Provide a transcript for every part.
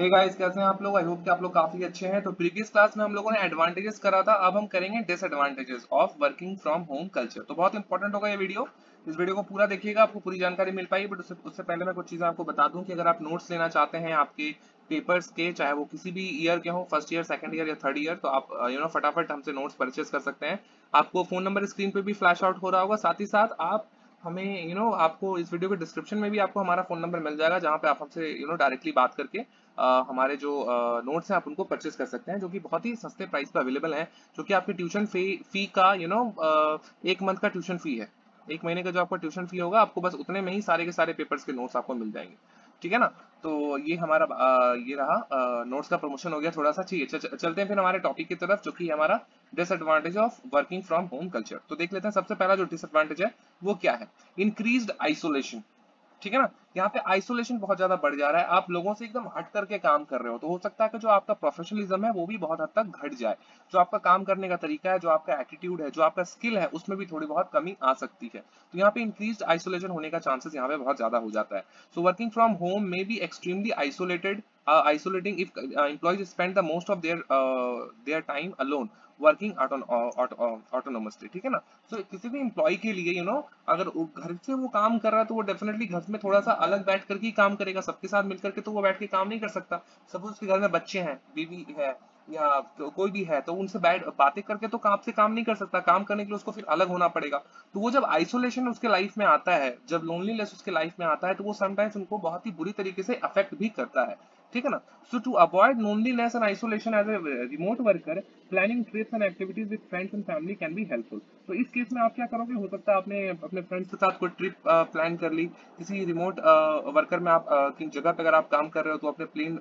Hey guys, कैसे हैं आप लोग? आई होप कि आप लोग काफी अच्छे हैं। तो प्रीवियस क्लास में हम लोगों ने एडवांटेजेस करा था, अब हम करेंगे disadvantages of working from home culture. तो बहुत इंपॉर्टेंट होगा ये वीडियो। इस वीडियो को पूरा देखिएगा, आपको पूरी जानकारी मिल पाएगी। बट उससे पहले मैं कुछ चीजें आपको बता दूं कि अगर आप नोट्स लेना चाहते हैं आपके पेपर्स के, चाहे वो किसी भी ईयर के हो, फर्स्ट ईयर, सेकंड ईयर या थर्ड ईयर, तो आप फटाफट हमसे नोट्स परचेस कर सकते हैं। आपको फोन नंबर स्क्रीन पे भी फ्लैश आउट हो रहा होगा। साथ ही साथ आप हमें आपको इस वीडियो के डिस्क्रिप्शन में भी आपको हमारा फोन नंबर मिल जाएगा, जहाँ पे आप हमसे डायरेक्टली बात करके हमारे जो नोट्स हैं आप उनको परचेस कर सकते हैं, जो कि बहुत ही सस्ते प्राइस पे अवेलेबल हैं। जो कि आपकी ट्यूशन फी का एक मंथ का ट्यूशन फी है। एक महीने का जो आपका ट्यूशन फी होगा, आपको बस उतने में ही सारे के सारे पेपर्स के नोट्स आपको मिल जाएंगे। ठीक है ना? तो ये हमारा ये रहा, नोट्स का प्रमोशन हो गया थोड़ा सा। ठीक है, चलते हैं फिर हमारे टॉपिक की तरफ, जो कि हमारा disadvantage of working from home culture. तो देख लेते हैं सबसे पहला जो डिसएडवांटेज है वो क्या है। Increased isolation. ठीक है ना? यहाँ पे आइसोलेशन बहुत ज्यादा बढ़ जा रहा है। आप लोगों से एकदम हट करके काम कर रहे हो, तो हो सकता है कि जो आपका प्रोफेशनलिज्म है वो भी बहुत हद तक घट जाए। जो आपका काम करने का तरीका है, जो आपका एटीट्यूड है, जो आपका स्किल है, उसमें भी थोड़ी बहुत कमी आ सकती है। तो यहाँ पे इंक्रीज्ड आइसोलेशन होने का चांसेस यहाँ पे बहुत ज्यादा हो जाता है। So working from home may be extremely isolating if employees spend the most of their time alone working autonomously। ठीक है ना? तो किसी भी एम्प्लॉय के लिए अगर वो घर से वो काम कर रहा है, तो वो डेफिनेटली घर में थोड़ा सा अलग बैठ करके ही काम करेगा। सबके साथ मिलकर के तो वो बैठ के काम नहीं कर सकता। सपोज उसके घर में बच्चे हैं, बीवी है, या कोई भी है, तो उनसे बैठ बातें करके तो काम से काम नहीं कर सकता। काम करने के लिए उसको फिर अलग होना पड़ेगा। तो वो जब आइसोलेशन उसके लाइफ में आता है, जब लोनलीनेस उसके लाइफ में आता है, तो वो समटाइम्स उनको बहुत ही बुरी तरीके से अफेक्ट भी करता है। ठीक है ना? So to avoid loneliness and isolation as a remote worker, planning trips and activities with friends and family can be helpful. तो इस केस में आप क्या करोगे? हो सकता है आपने अपने फ्रेंड्स के साथ कोई ट्रिप प्लान कर ली। किसी रिमोट वर्कर में आप की जगह पे अगर आप काम कर रहे हो, तो अपने प्लेन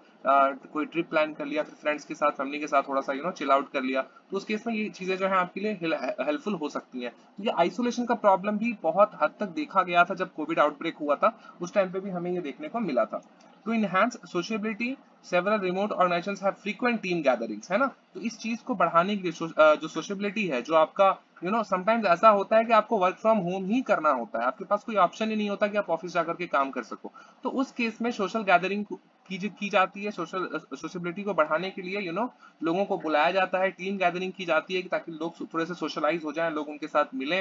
कोई ट्रिप प्लान कर लिया, फिर फ्रेंड्स के साथ, फैमिली के साथ थोड़ा सा चिल आउट कर लिया। तो उस केस में ये चीजें जो है आपके लिए हेल्पफुल हो सकती हैं। तो ये आइसोलेशन का प्रॉब्लम भी बहुत हद तक देखा गया था जब कोविड आउटब्रेक हुआ था। उस टाइम पे भी हमें ये देखने को मिला था। To enhance sociability, several remote organizations have frequent team gatherings. है ना? तो इस चीज को बढ़ाने के लिए जो सोशेबिलिटी है, जो आपका समटाइम्स ऐसा होता है कि आपको वर्क फ्रॉम होम ही करना होता है, आपके पास कोई ऑप्शन ही नहीं होता कि आप ऑफिस जाकर के काम कर सको। तो उस केस में सोशल गैदरिंग की जाती है। सोशबिलिटी को बढ़ाने के लिए लोगों को बुलाया जाता है, टीम गैदरिंग की जाती है, कि ताकि लोग थोड़े से सोशलाइज हो जाएं, लोग उनके साथ मिलें।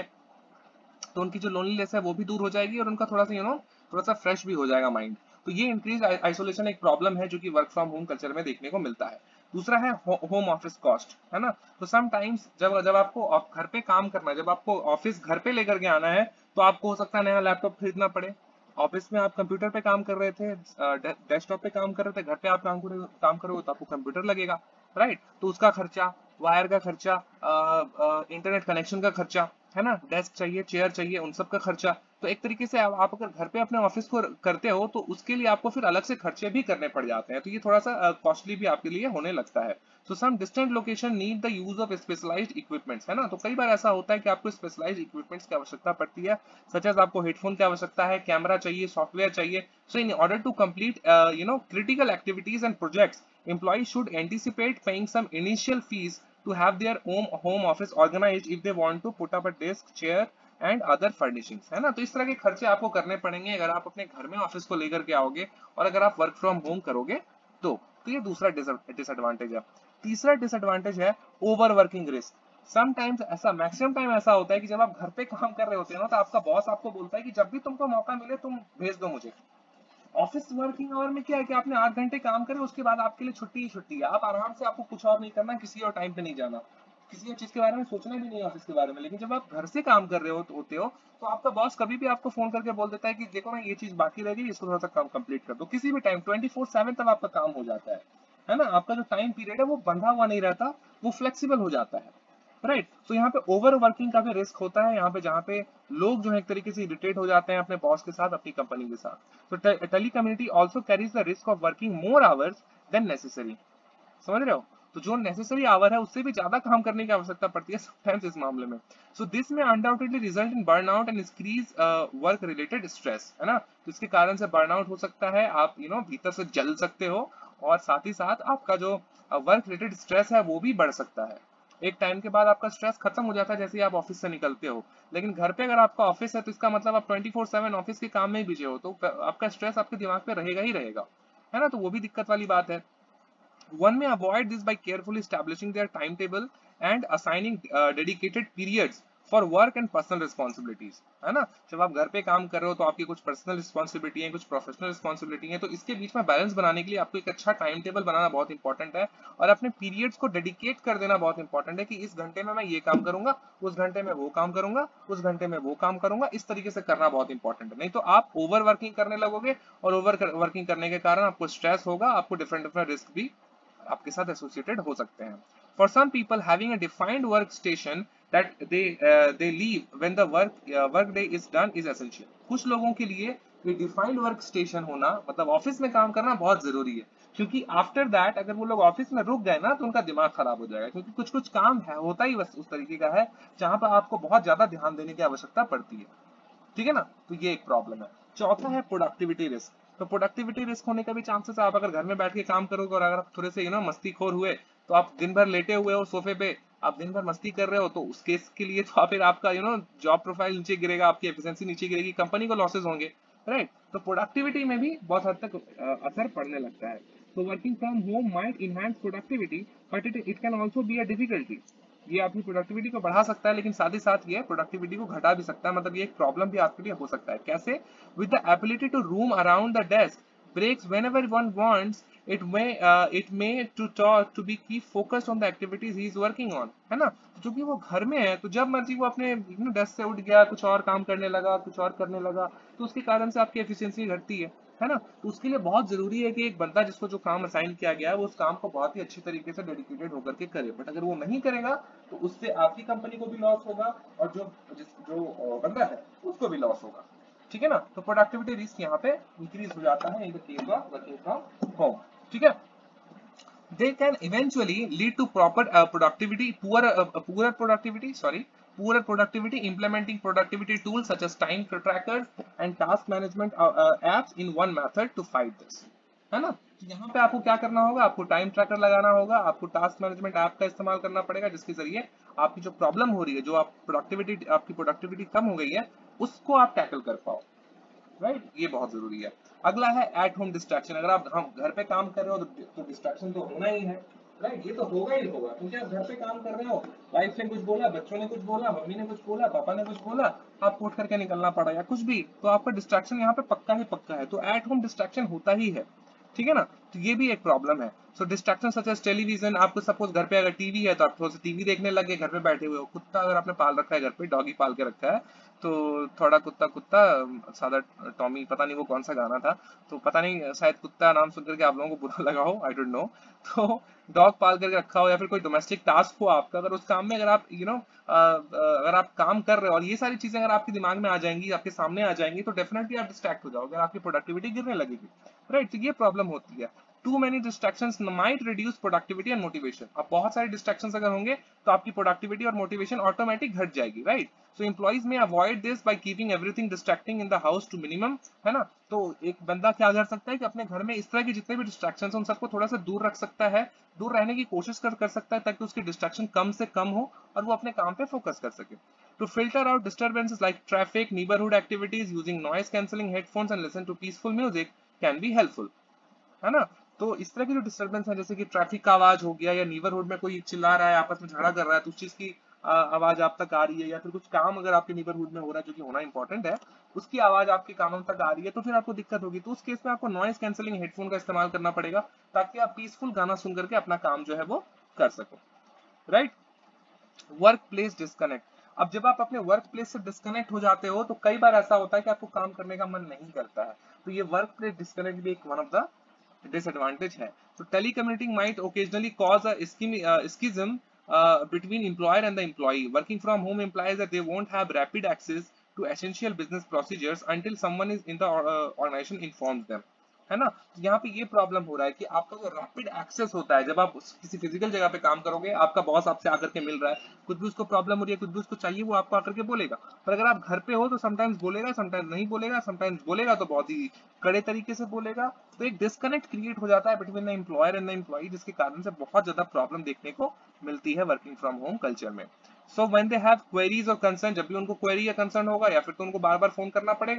तो उनकी जो लोनलीनेस है वो भी दूर हो जाएगी, और उनका थोड़ा सा थोड़ा सा फ्रेश भी हो जाएगा माइंड। तो ये इंक्रीज आइसोलेशन एक प्रॉब्लम है जो कि वर्क फ्रॉम होम कल्चर में देखने को मिलता है। दूसरा है होम ऑफिस कॉस्ट। है ना? तो समटाइम्स जब जब आपको घर पे काम करना है, जब आपको ऑफिस घर पे लेकर के आना है, तो आपको हो सकता है नया लैपटॉप खरीदना पड़े। ऑफिस में आप कंप्यूटर पे काम कर रहे थे, डेस्कटॉप पे काम कर रहे थे, घर पे आप काम करोगे तो आपको कंप्यूटर लगेगा। राइट? तो उसका खर्चा, वायर का खर्चा, इंटरनेट कनेक्शन का खर्चा, है ना, डेस्क चाहिए, चेयर चाहिए, उन सब का खर्चा। तो एक तरीके से आप अगर घर पे अपने ऑफिस को करते हो, तो उसके लिए आपको फिर अलग से खर्चे भी करने पड़ जाते हैं। तो ये थोड़ा सा कॉस्टली भी आपके लिए होने लगता है। So some distant location need the use of specialized equipments. है ना? तो कई बार ऐसा होता है कि आपको स्पेशलाइज्ड इक्विपमेंट्स की आवश्यकता पड़ती है। सच एज आपको हेडफोन की आवश्यकता है, कैमरा चाहिए, सॉफ्टवेयर चाहिए। So in order to complete critical activities and projects, employees should anticipate paying some initial fees to have their home office organized if they want to put up a desk, chair and other furnishings. है ना? तो इस तरह के खर्चे आपको करने पड़ेंगे अगर आप अपने घर में ऑफिस को लेकर के आओगे, और अगर आप वर्क फ्रॉम होम करोगे तो ये दूसरा डिसएडवांटेज है। तीसरा डिसएडवांटेज है ओवर वर्किंग रिस्क। समटाइम्स ऐसा, मैक्सिमम टाइम ऐसा होता है कि जब आप घर पे काम कर रहे होते हो ना, तो आपका बॉस आपको बोलता है कि जब भी तुमको मौका मिले तुम भेज दो मुझे। ऑफिस वर्किंग आवर में क्या है कि आपने 8 घंटे काम करे, उसके बाद आपके लिए छुट्टी ही छुट्टी है। आप आराम से, आपको कुछ और नहीं करना, किसी और टाइम पे नहीं जाना, किसी और चीज के बारे में सोचना भी नहीं है ऑफिस के बारे में। लेकिन जब आप घर से काम कर रहे होते हो, तो आपका बॉस कभी भी आपको फोन करके बोल देता है कि देखो ना, ये चीज बाकी रह गई, इसको थोड़ा सा काम कंप्लीट कर दो। किसी भी टाइम 24/7 तक आपका काम हो जाता है ना? आपका जो टाइम पीरियड है वो बंधा हुआ नहीं रहता, वो फ्लेक्सिबल हो जाता है। राइट? तो यहाँ पे ओवर वर्किंग का भी रिस्क होता है, यहाँ पे जहाँ पे लोग जो है एक तरीके से इरिटेट हो जाते हैं अपने बॉस के साथ, अपनी कंपनी के साथ। तो telecommuting also carries the risk of working more hours than necessary. समझ रहे हो? तो जो नेसेसरी आवर है उससे भी ज्यादा काम करने की आवश्यकता पड़ती है समटाइम्स इस मामले में। So this may undoubtedly result in burnout and increase work related stress. है ना? तो इसके कारण से बर्नआउट हो सकता है, आप भीतर से जल सकते हो, और साथ ही साथ आपका जो वर्क रिलेटेड स्ट्रेस है वो भी बढ़ सकता है। एक टाइम के बाद आपका स्ट्रेस खत्म हो जाता है जैसे ही आप ऑफिस से निकलते हो। लेकिन घर पे अगर आपका ऑफिस है, तो इसका मतलब आप 24/7 ऑफिस के काम में ही बिजी हो, तो आपका स्ट्रेस आपके दिमाग पे रहेगा ही रहेगा। है ना, तो वो भी दिक्कत वाली बात है। One may avoid this by carefully establishing their timetable and assigning dedicated periods for work and personal responsibilities, है ना। जब आप घर पे काम कर रहे हो तो आपकी कुछ पर्सनल रिस्पॉन्सिबिलिटी है, कुछ प्रोफेशनल रिस्पॉन्सिबिलिटी है, तो इसके बीच में बैलेंस बनाने के लिए आपको एक अच्छा टाइम टेबल बनाना बहुत इंपॉर्टेंट है, और अपने पीरियड्स को डेडिकेट कर देना बहुत इंपॉर्टेंट है कि इस घंटे में मैं ये काम करूंगा, उस घंटे में वो काम करूंगा, उस घंटे में वो काम करूंगा। इस तरीके से करना बहुत इंपॉर्टेंट है, नहीं तो आप ओवर वर्किंग करने लगोगे, और ओवर वर्किंग करने के कारण आपको स्ट्रेस होगा, आपको डिफरेंट डिफरेंट रिस्क भी आपके साथ एसोसिएटेड हो सकते हैं। For some people, having a defined workstation that they leave when the work day is done is essential. कुछ लोगों के लिए ये डिफाइंड वर्क स्टेशन होना, मतलब ऑफिस में काम करना बहुत जरूरी है, क्योंकि आफ्टर दैट अगर वो लोग ऑफिस में रुक गए ना तो उनका दिमाग खराब हो जाएगा, क्योंकि कुछ कुछ काम है, होता ही बस उस तरीके का है जहां पर आपको बहुत ज्यादा ध्यान देने की आवश्यकता पड़ती है, ठीक है ना। तो ये एक प्रॉब्लम है। चौथा है प्रोडक्टिविटी रिस्क। तो प्रोडक्टिविटी रिस्क होने का भी चांसेस है, आप अगर घर में बैठ के काम करोगे और अगर आप थोड़े से मस्तीखोर हुए, तो आप दिन भर लेटे हुए हो सोफे पे, आप दिन भर मस्ती कर रहे हो, तो उस केस के लिए तो फिर आपका जॉब प्रोफाइल नीचे गिरेगा, आपकी एफिशिएंसी नीचे गिरेगी, कंपनी को लॉसेस होंगे, राइट। तो प्रोडक्टिविटी में भी बहुत हद तक असर पड़ने लगता है। तो working from home might enhance productivity, but it can also be a difficulty. ये आपकी प्रोडक्टिविटी को बढ़ा सकता है, लेकिन साथ ही साथ ये प्रोडक्टिविटी को घटा भी सकता है, मतलब ये एक प्रॉब्लम भी आपके लिए हो सकता है। कैसे? With the ability to roam around the desk breaks whenever one wants, it may to be keep focused on the activities he is working on, है ना। तो चूंकि वो घर में है, तो जब मर्जी वो अपने डेस्क से उठ गया, कुछ और काम करने लगा, कुछ और करने लगा, तो उसके कारण से आपकी एफिशिएंसी घटती है ना। तो उसके लिए बहुत जरूरी है कि एक बंदा जिसको जो काम असाइन किया गया है वो उस काम को बहुत ही अच्छी तरीके से डेडिकेटेड होकर के करे, बट अगर वो नहीं करेगा तो उससे आपकी कंपनी को भी लॉस होगा, और जो बंदा है उसको भी लॉस होगा, ठीक है ना। तो प्रोडक्टिविटी रिस्क यहाँ पे इंक्रीज हो जाता है in the case of working from home, ठीक है। They can eventually lead to poorer productivity. Implementing productivity tools such as time trackers and task management apps in one method to fight this, है ना। तो यहाँ पे आपको क्या करना होगा, आपको टाइम ट्रैकर लगाना होगा, आपको टास्क मैनेजमेंट ऐप का इस्तेमाल करना पड़ेगा, जिसके जरिए आपकी जो प्रॉब्लम हो रही है, जो आपकी प्रोडक्टिविटी कम हो गई है, उसको आप टैकल कर पाओ, राइट। ये बहुत जरूरी है। अगला है एट होम डिस्ट्रैक्शन। अगर आप हम घर पे काम कर रहे हो तो डिस्ट्रैक्शन तो होना ही है, राइट। ये तो होगा ही होगा, क्योंकि आप घर पे काम कर रहे हो, वाइफ ने कुछ बोला, बच्चों ने कुछ बोला, मम्मी ने कुछ बोला, पापा ने कुछ बोला, आपको उठ करके निकलना पड़ा या कुछ भी, तो आपका डिस्ट्रैक्शन यहाँ पे पक्का ही पक्का है। तो एट होम डिस्ट्रैक्शन होता ही है, ठीक है ना। तो ये भी एक प्रॉब्लम है। So distraction such as television, आपको सपोज घर पे अगर टीवी है तो आप थोड़ा सा टीवी देखने लगे, घर पे बैठे हुए हो। कुत्ता अगर आपने पाल रखा है घर पे, डॉगी पाल के रखा है, तो थोड़ा कुत्ता कुत्ता सादा टॉमी, पता नहीं वो कौन सा गाना था, तो पता नहीं, शायद कुत्ता नाम सुनकर के आप लोगों को बुरा लगा हो, आई डोंट नो। तो डॉग पाल करके रखा हो, या फिर कोई डोमेस्टिक टास्क हो आपका, अगर उस काम में अगर आप अगर आप काम कर रहे हो और ये सारी चीजें अगर आपके दिमाग में आ जाएंगी, आपके सामने आ जाएंगी, तो डेफिनेटली आप डिस्ट्रैक्ट हो जाओगे, आपकी प्रोडक्टिविटी गिरने लगेगी, राइट। तो ये प्रॉब्लम होती है। Too many distractions might reduce productivity and motivation. अब बहुत सारे डिस्ट्रैक्शंस अगर होंगे तो आपकी प्रोडक्टिविटी और मोटिवेशन ऑटोमेटिक घट जाएगी, right. So employees may avoid this by keeping everything distracting in the house to minimum, है ना। तो एक बंदा क्या कर सकता है कि अपने घर में इस तरह के जितने भी डिस्ट्रैक्शंस हैं उन सबको थोड़ा सा दूर रख सकता है, दूर रहने की कोशिश कर सकता है, ताकि उसकी डिस्ट्रैक्शन कम से कम हो और वो अपने काम पे फोकस कर सके। To filter out disturbances like traffic, neighbourhood activities, using noise cancelling headphones and listen to peaceful music can be helpful, है ना। तो इस तरह की जो डिस्टर्बेंस है, जैसे कि ट्रैफिक का आवाज हो गया, या नीबरहुड में कोई चिल्ला रहा है, आपस में झगड़ा कर रहा है, तो उस चीज की आवाज आप तक आ रही है, या फिर कुछ काम अगर आपके नीबरहुड में हो रहा है जो कि होना इंपॉर्टेंट है, उसकी आवाज आपके कानों तक आ रही है, तो फिर आपको दिक्कत होगी। तो उस केस में आपको नॉइज कैंसलिंग हेडफोन का इस्तेमाल करना पड़ेगा, ताकि आप पीसफुल गाना सुन करके अपना काम जो है वो कर सको, राइट। Work place disconnect. अब जब आप अपने वर्क प्लेस से डिस्कनेक्ट हो जाते हो, तो कई बार ऐसा होता है कि आपको काम करने का मन नहीं करता है, तो ये वर्क प्लेस डिस्कनेक्ट भी एक वन ऑफ द disadvantage है। तो telecommuting might occasionally cause a schism between employer and the employee. Working from home implies that they won't have rapid access to essential business procedures until someone is in the organization informs them, है ना। तो यहाँ पे ये problem हो रहा है कि आपका जो रैपिड एक्सेस होता है, जब आप किसी फिजिकल जगह पे काम करोगे, आपका बॉस आपसे आकर के मिल रहा है, कुछ भी उसको प्रॉब्लम हो रही है, कुछ भी उसको चाहिए, वो आपको आकर के बोलेगा। पर अगर आप घर पे हो तो समटाइम्स बोलेगा, समटाइम्स नहीं बोलेगा, समटाइम्स बोलेगा तो बहुत ही कड़े तरीके से बोलेगा। तो एक डिस्कनेक्ट क्रिएट हो जाता है between the employer and the employee, जिसके कारण से बहुत ज्यादा प्रॉब्लम देखने को मिलती है वर्किंग फ्रॉम होम कल्चर में। So when they have queries और कंसर्न, जब भी उनको क्वेरी या कंसर्न होगा, या फिर तो उनको बार बार फोन करना पड़ेगा,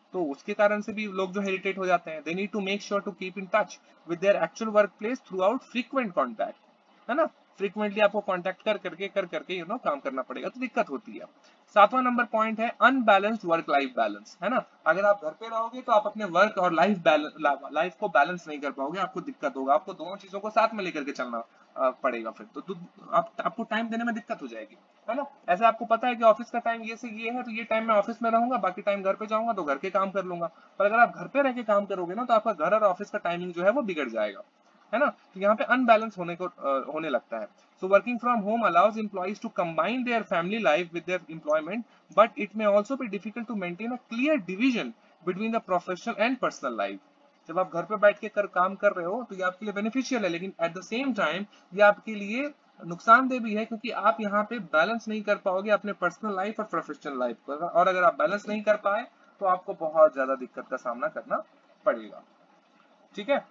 तो उसके कारण से भी लोग जो हेरिटेट हो जाते हैं। They need to make sure to keep in touch with their actual workplace throughout frequent contact, है ना, फ्रीक्वेंटली आपको कांटेक्ट कर करके काम करना पड़ेगा, तो दिक्कत होती है। सातवां नंबर पॉइंट है अनबैलेंस्ड वर्क लाइफ बैलेंस, है ना। अगर आप घर पे रहोगे तो आप अपने वर्क और लाइफ को बैलेंस नहीं कर पाओगे, आपको दिक्कत होगा, आपको दोनों चीजों को साथ में लेकर के चलना पड़ेगा, फिर तो आपको टाइम देने में दिक्कत हो जाएगी, है ना। ऐसे आपको पता है कि ऑफिस का टाइम ये से ये है, तो ये टाइम मैं ऑफिस में रहूंगा, बाकी टाइम घर पे जाऊंगा तो घर के काम कर लूंगा। पर अगर आप घर पे रह के काम करोगे ना, तो आपका घर और ऑफिस का टाइमिंग जो है वो बिगड़ जाएगा, है ना। तो यहाँ पे अनबैलेंस होने लगता है। So working from home allows employees to combine their family life with their employment, but it may also be difficult to maintain a clear division between the professional and personal life. जब आप घर पे बैठ के काम कर रहे हो तो ये आपके लिए बेनिफिशियल है, लेकिन एट द सेम टाइम ये आपके लिए नुकसानदेह भी है, क्योंकि आप यहाँ पे बैलेंस नहीं कर पाओगे अपने पर्सनल लाइफ और प्रोफेशनल लाइफ को, और अगर आप बैलेंस नहीं कर पाए तो आपको बहुत ज्यादा दिक्कत का सामना करना पड़ेगा, ठीक है।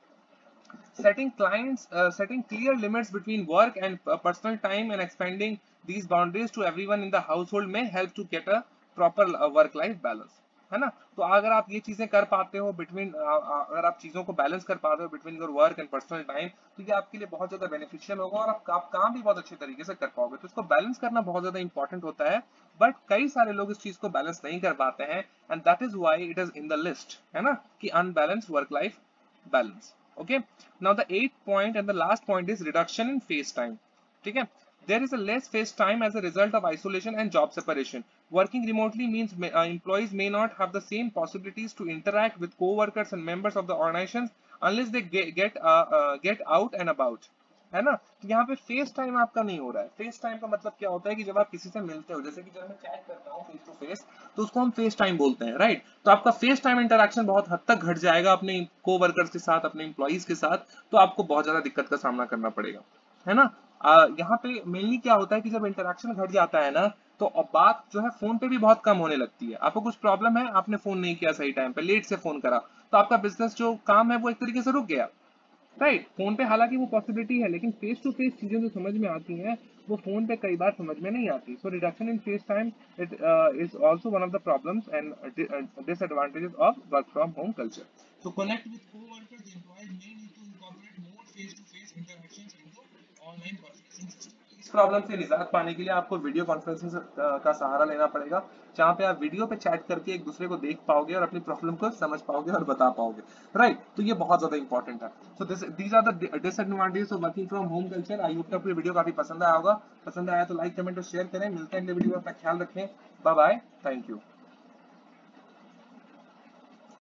Setting clear limits between work and personal time and expanding these boundaries to everyone in the household may help to get a proper work-life balance, है ना। तो अगर आप ये चीजें कर पाते हो अगर आप चीजों को बैलेंस कर पाते हो between your work and personal time, तो ये आपके लिए बहुत ज्यादा बेनिफिशियल होगा और आप काम भी बहुत अच्छे तरीके से कर पाओगे। तो इसको बैलेंस करना बहुत ज्यादा इंपॉर्टेंट होता है, बट कई सारे लोग इस चीज को बैलेंस नहीं कर पाते हैं, and that is why it is in the list, है ना, कि unbalance work life balance. Okay, now the eighth point and the last point is reduction in face time. ठीक है, there is a less face time as a result of isolation and job separation. Working remotely means employees may not have the same possibilities to interact with co-workers and members of the organizations unless they get out and about, है ना। तो यहाँ पे face time आपका नहीं हो रहा है। फेस टाइम का मतलब क्या होता है कि जब आप किसी से मिलते हो, जैसे कि जब मैं चैट करता हूँ फेस टू फेस, तो उसको हम फेस टाइम बोलते हैं, राइट। तो आपका फेस टाइम इंटरेक्शन बहुत हद तक घट जाएगा अपने को वर्कर्स के साथ, अपने एम्प्लॉइज के साथ, तो आपको बहुत ज्यादा दिक्कत का सामना करना पड़ेगा, है ना। यहाँ पे मेनली क्या होता है कि जब इंटरेक्शन घट जाता है ना, तो अब बात जो है फोन पे भी बहुत कम होने लगती है। आपको कुछ प्रॉब्लम है, आपने फोन नहीं किया सही टाइम पे, लेट से फोन करा, तो आपका बिजनेस जो काम है वो एक तरीके से रुक गया, राइट। फोन पे हालांकि वो पॉसिबिलिटी है, लेकिन फेस टू फेस चीजें जो समझ में आती हैं वो फोन पे कई बार समझ में नहीं आती। So reduction in face time it is also one of the problems and disadvantages of work from home culture. So connect with co-workers, the employees may need to incorporate more face-to-face interactions into online processing system. इस problem से निजात पाने के लिए आपको video conferencing का सहारा लेना पड़ेगा, जहाँ पे आप वीडियो पे चैट करके एक दूसरे को देख पाओगे और अपनी प्रॉब्लम को समझ पाओगे और बता पाओगे, राइट। तो ये बहुत ज्यादा इंपॉर्टेंट है। So these are the disadvantages of working from home culture. I hope आपको ये वीडियो काफी पसंद आया होगा। पसंद आया तो लाइक कमेंट और शेयर करें। मिलते हैं अगले वीडियो में, अपना ख्याल रखें। Bye bye, thank you.